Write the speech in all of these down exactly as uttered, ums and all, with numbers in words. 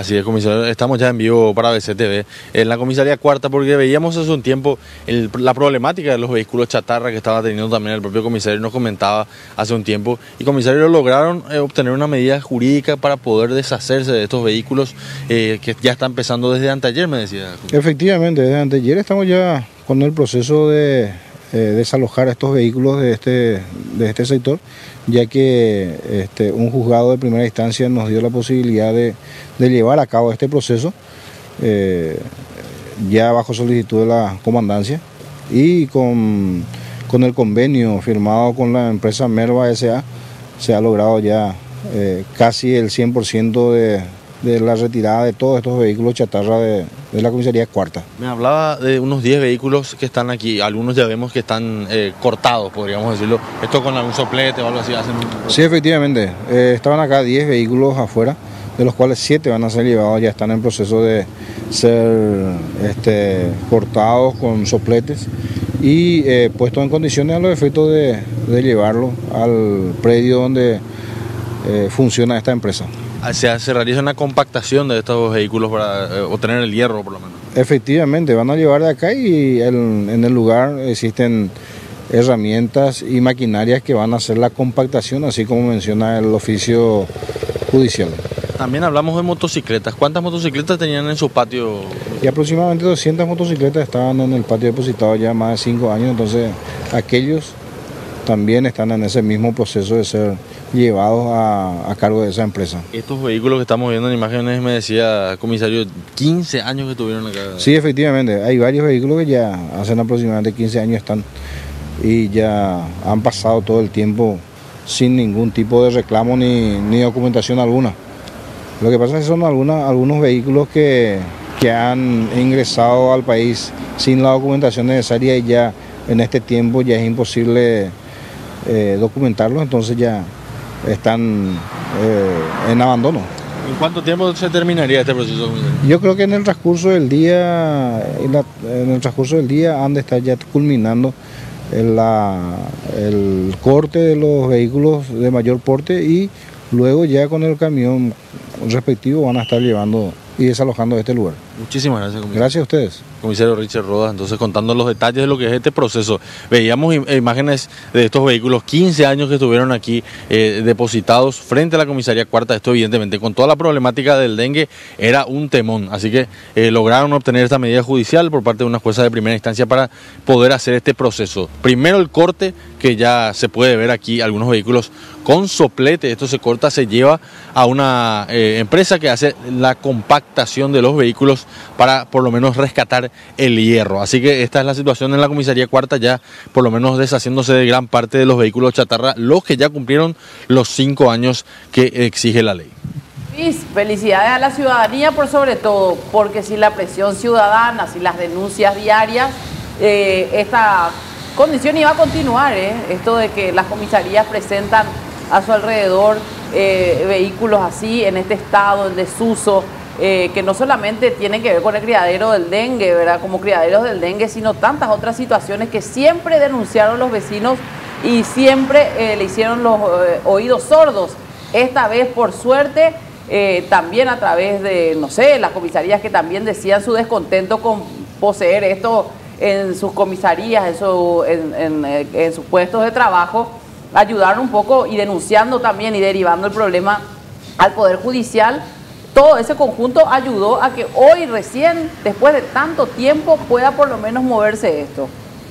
Así es, comisario, estamos ya en vivo para B C T V, en la comisaría cuarta, porque veíamos hace un tiempo el, la problemática de los vehículos chatarra que estaba teniendo también el propio comisario, nos comentaba hace un tiempo, y comisario, lograron eh, obtener una medida jurídica para poder deshacerse de estos vehículos eh, que ya está empezando desde anteayer, me decía. Efectivamente, desde anteayer estamos ya con el proceso de eh, desalojar estos vehículos de este, de este sector, ya que este, un juzgado de primera instancia nos dio la posibilidad de, de llevar a cabo este proceso, eh, ya bajo solicitud de la comandancia y con, con el convenio firmado con la empresa Merva S A se ha logrado ya eh, casi el cien por ciento de, de la retirada de todos estos vehículos chatarra de, de la comisaría cuarta. Me hablaba de unos diez vehículos que están aquí, algunos ya vemos que están eh, cortados, podríamos decirlo, esto con algún soplete o algo así hacen. Sí, efectivamente, eh, estaban acá diez vehículos afuera, de los cuales siete van a ser llevados, ya están en proceso de ser este, cortados con sopletes y eh, puestos en condiciones a los efectos de, de llevarlo al predio donde eh, funciona esta empresa. Se, se realiza una compactación de estos vehículos para eh, obtener el hierro, por lo menos. Efectivamente, van a llevar de acá y el, en el lugar existen herramientas y maquinarias que van a hacer la compactación, así como menciona el oficio judicial. También hablamos de motocicletas. ¿Cuántas motocicletas tenían en su patio? Y aproximadamente doscientas motocicletas estaban en el patio depositado ya más de cinco años, entonces aquellos también están en ese mismo proceso de ser llevados a, a cargo de esa empresa. Estos vehículos que estamos viendo en imágenes, me decía comisario, quince años que estuvieron acá. Sí, efectivamente, hay varios vehículos que ya hacen aproximadamente quince años están y ya han pasado todo el tiempo sin ningún tipo de reclamo ni, ni documentación alguna. Lo que pasa es que son alguna, algunos vehículos que, que han ingresado al país sin la documentación necesaria y ya en este tiempo ya es imposible eh, documentarlos, entonces ya están eh, en abandono. ¿En cuánto tiempo se terminaría este proceso? Yo creo que en el transcurso del día, en, la, en el transcurso del día han de estar ya culminando el, la, el corte de los vehículos de mayor porte y luego ya con el camión respectivo van a estar llevando y desalojando este lugar. Muchísimas gracias, comisario. Gracias a ustedes. Comisario Richard Rodas, entonces contando los detalles de lo que es este proceso. Veíamos im imágenes de estos vehículos, quince años que estuvieron aquí eh, depositados frente a la comisaría cuarta. Esto evidentemente con toda la problemática del dengue era un temón, así que eh, lograron obtener esta medida judicial por parte de una jueza de primera instancia para poder hacer este proceso. Primero el corte, que ya se puede ver aquí algunos vehículos con soplete, esto se corta, se lleva a una eh, empresa que hace la compactación de los vehículos para por lo menos rescatar el hierro. Así que esta es la situación en la comisaría cuarta, ya por lo menos deshaciéndose de gran parte de los vehículos chatarra, los que ya cumplieron los cinco años que exige la ley. Luis, felicidades a la ciudadanía por sobre todo, porque sin la presión ciudadana, sin las denuncias diarias, eh, esta condición iba a continuar, ¿eh? Esto de que las comisarías presentan a su alrededor eh, vehículos así, en este estado, en desuso, eh, que no solamente tienen que ver con el criadero del dengue, ¿verdad? Como criaderos del dengue, sino tantas otras situaciones que siempre denunciaron los vecinos y siempre eh, le hicieron los eh, oídos sordos. Esta vez, por suerte, eh, también a través de, no sé, las comisarías que también decían su descontento con poseer esto en sus comisarías, en, su, en, en, en sus puestos de trabajo, ayudaron un poco y denunciando también y derivando el problema al Poder Judicial. Todo ese conjunto ayudó a que hoy recién, después de tanto tiempo, pueda por lo menos moverse esto.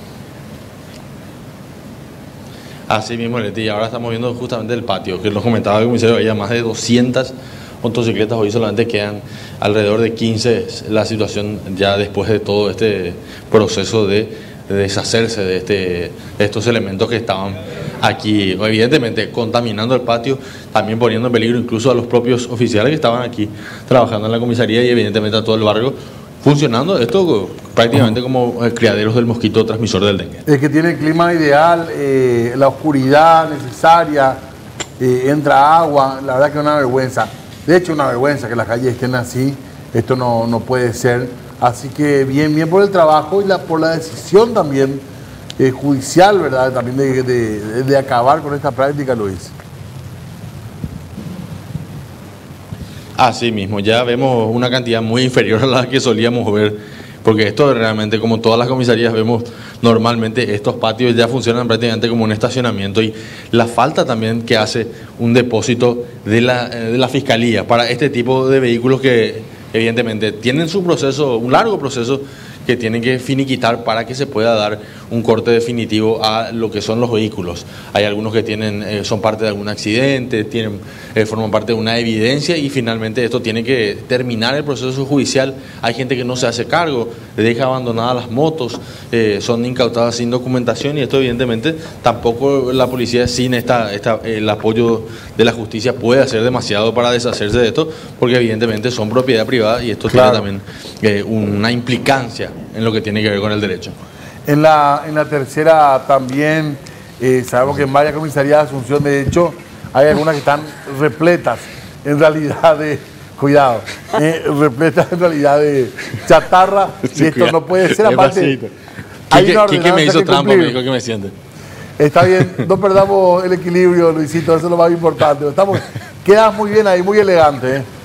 Así mismo, Leti, y ahora estamos viendo justamente el patio, que nos comentaba el comisario, había más de doscientas motocicletas, hoy solamente quedan alrededor de quince, la situación ya después de todo este proceso de, de deshacerse de, este, de estos elementos que estaban aquí, evidentemente contaminando el patio, también poniendo en peligro incluso a los propios oficiales que estaban aquí trabajando en la comisaría y evidentemente a todo el barrio, funcionando esto prácticamente como criaderos del mosquito transmisor del dengue. Es que tiene el clima ideal, eh, la oscuridad necesaria, eh, entra agua, la verdad que es una vergüenza. De hecho, una vergüenza que las calles estén así, esto no, no puede ser. Así que bien, bien por el trabajo y la, por la decisión también eh, judicial, ¿verdad? También de, de, de acabar con esta práctica, Luis. Así mismo, ya vemos una cantidad muy inferior a la que solíamos ver, porque esto realmente, como todas las comisarías vemos normalmente, estos patios ya funcionan prácticamente como un estacionamiento, y la falta también que hace un depósito de la, de la Fiscalía para este tipo de vehículos que evidentemente tienen su proceso, un largo proceso, que tienen que finiquitar para que se pueda dar un corte definitivo a lo que son los vehículos. Hay algunos que tienen, eh, son parte de algún accidente, tienen, eh, forman parte de una evidencia, y finalmente esto tiene que terminar el proceso judicial. Hay gente que no se hace cargo, deja abandonadas las motos, eh, son incautadas sin documentación, y esto evidentemente tampoco la policía, sin esta, esta, el apoyo de la justicia, puede hacer demasiado para deshacerse de esto, porque evidentemente son propiedad privada, y esto claro. tiene también eh, una implicancia en lo que tiene que ver con el derecho. En la, en la tercera también, eh, sabemos que en varias comisarías de Asunción, de hecho, hay algunas que están repletas en realidad de, cuidado, eh, repletas en realidad de chatarra, sí, y esto cuidado. No puede ser, aparte, hay una ¿Quién me hizo trampa? Me dijo que me siente. Está bien, no perdamos el equilibrio, Luisito, eso es lo más importante. Estamos, quedas muy bien ahí, muy elegante, ¿eh?